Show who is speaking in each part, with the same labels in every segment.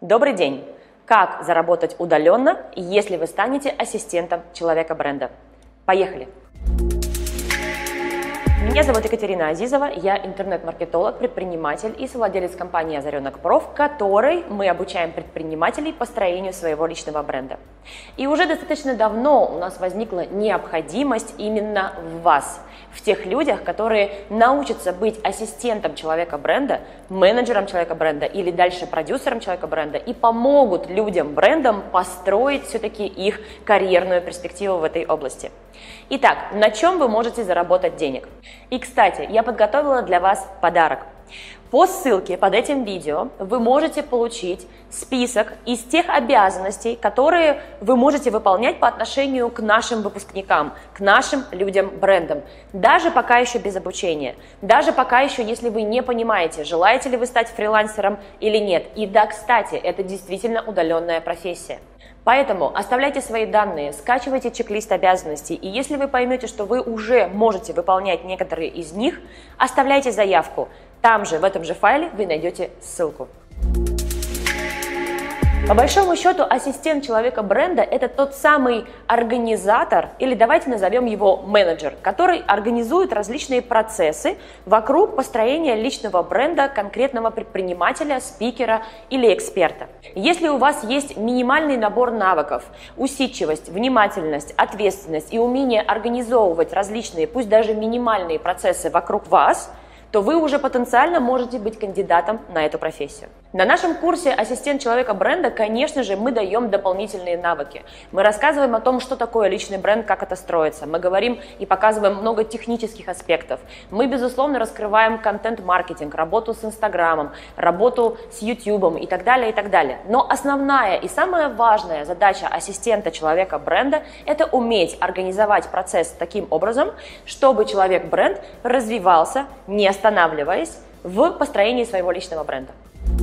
Speaker 1: Добрый день! Как заработать удаленно, если вы станете ассистентом человека бренда? Поехали! Меня зовут Екатерина Азизова, я интернет-маркетолог, предприниматель и совладелец компании Озаренок Проф, которой мы обучаем предпринимателей построению своего личного бренда. И уже достаточно давно у нас возникла необходимость именно в вас, в тех людях, которые научатся быть ассистентом человека бренда, менеджером человека бренда или дальше продюсером человека бренда и помогут людям, брендам построить все-таки их карьерную перспективу в этой области. Итак, на чем вы можете заработать денег? И, кстати, я подготовила для вас подарок. По ссылке под этим видео вы можете получить список из тех обязанностей, которые вы можете выполнять по отношению к нашим выпускникам, к нашим людям-брендам, даже пока еще без обучения, даже пока еще, если вы не понимаете, желаете ли вы стать фрилансером или нет. И да, кстати, это действительно удаленная профессия. Поэтому оставляйте свои данные, скачивайте чек-лист обязанностей, и если вы поймете, что вы уже можете выполнять некоторые из них, оставляйте заявку. Там же, в этом же файле, вы найдете ссылку. По большому счету, ассистент человека бренда – это тот самый организатор, или давайте назовем его менеджер, который организует различные процессы вокруг построения личного бренда конкретного предпринимателя, спикера или эксперта. Если у вас есть минимальный набор навыков, усидчивость, внимательность, ответственность и умение организовывать различные, пусть даже минимальные процессы вокруг вас, то вы уже потенциально можете быть кандидатом на эту профессию. На нашем курсе «Ассистент человека бренда», конечно же, мы даем дополнительные навыки. Мы рассказываем о том, что такое личный бренд, как это строится. Мы говорим и показываем много технических аспектов. Мы, безусловно, раскрываем контент-маркетинг, работу с Инстаграмом, работу с Ютубом и так далее, и так далее. Но основная и самая важная задача ассистента человека бренда – это уметь организовать процесс таким образом, чтобы человек-бренд развивался, не останавливаясь в построении своего личного бренда.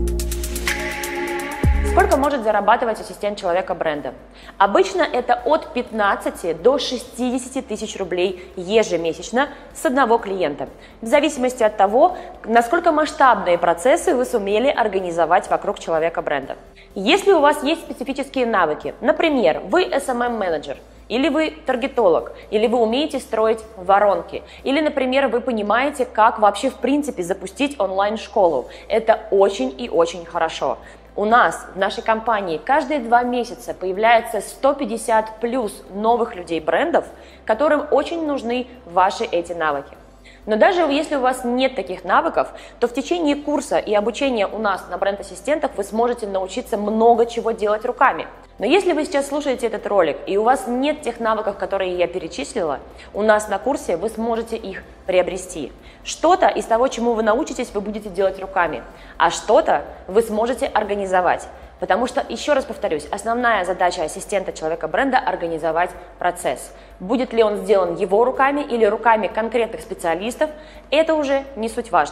Speaker 1: Сколько может зарабатывать ассистент человека бренда? Обычно это от 15 до 60 тысяч рублей ежемесячно с одного клиента, в зависимости от того, насколько масштабные процессы вы сумели организовать вокруг человека бренда. Если у вас есть специфические навыки, например, вы SMM-менеджер, или вы таргетолог, или вы умеете строить воронки, или, например, вы понимаете, как вообще в принципе запустить онлайн-школу. Это очень и очень хорошо. У нас в нашей компании каждые 2 месяца появляется 150 плюс новых людей-брендов, которым очень нужны ваши эти навыки. Но даже если у вас нет таких навыков, то в течение курса и обучения у нас на бренд-ассистентах вы сможете научиться много чего делать руками. Но если вы сейчас слушаете этот ролик и у вас нет тех навыков, которые я перечислила, у нас на курсе вы сможете их приобрести. Что-то из того, чему вы научитесь, вы будете делать руками, а что-то вы сможете организовать. Потому что, еще раз повторюсь, основная задача ассистента человека бренда – организовать процесс. Будет ли он сделан его руками или руками конкретных специалистов, это уже не суть важно.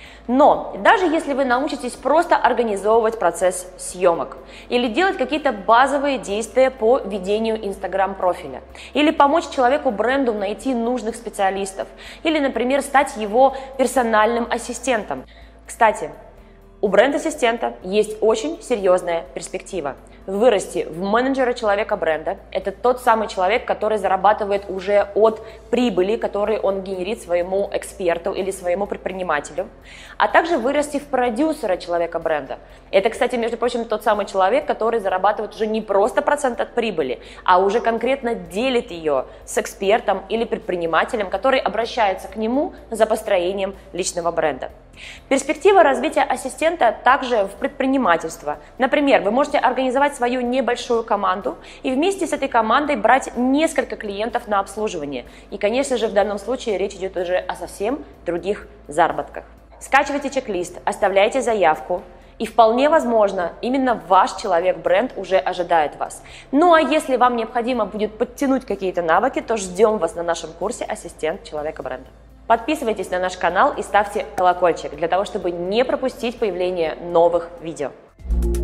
Speaker 1: Но даже если вы научитесь просто организовывать процесс съемок или делать какие-то базовые действия по ведению Инстаграм-профиля, или помочь человеку-бренду найти нужных специалистов, или, например, стать его персональным ассистентом. Кстати, у бренд-ассистента есть очень серьезная перспектива. Вырасти в менеджера человека бренда – это тот самый человек, который зарабатывает уже от прибыли, которую он генерит своему эксперту или своему предпринимателю, а также вырасти в продюсера человека бренда. Это, кстати, между прочим, тот самый человек, который зарабатывает уже не просто процент от прибыли, а уже конкретно делит ее с экспертом или предпринимателем, который обращается к нему за построением личного бренда. Перспектива развития ассистента также в предпринимательство. Например, вы можете организовать свою небольшую команду и вместе с этой командой брать несколько клиентов на обслуживание. И, конечно же, в данном случае речь идет уже о совсем других заработках. Скачивайте чек-лист, оставляйте заявку. И вполне возможно, именно ваш человек-бренд уже ожидает вас. Ну а если вам необходимо будет подтянуть какие-то навыки, то ждем вас на нашем курсе «Ассистент человека бренда». Подписывайтесь на наш канал и ставьте колокольчик для того, чтобы не пропустить появление новых видео.